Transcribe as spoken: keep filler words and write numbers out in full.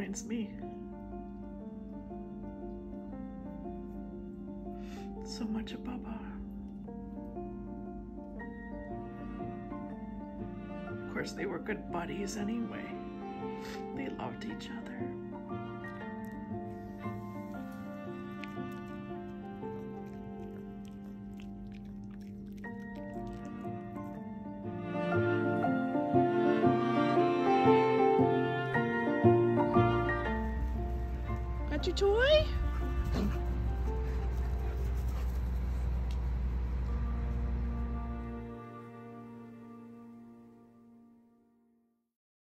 reminds me so much of Baba. Of course, they were good buddies anyway. They loved each other. Got your toy?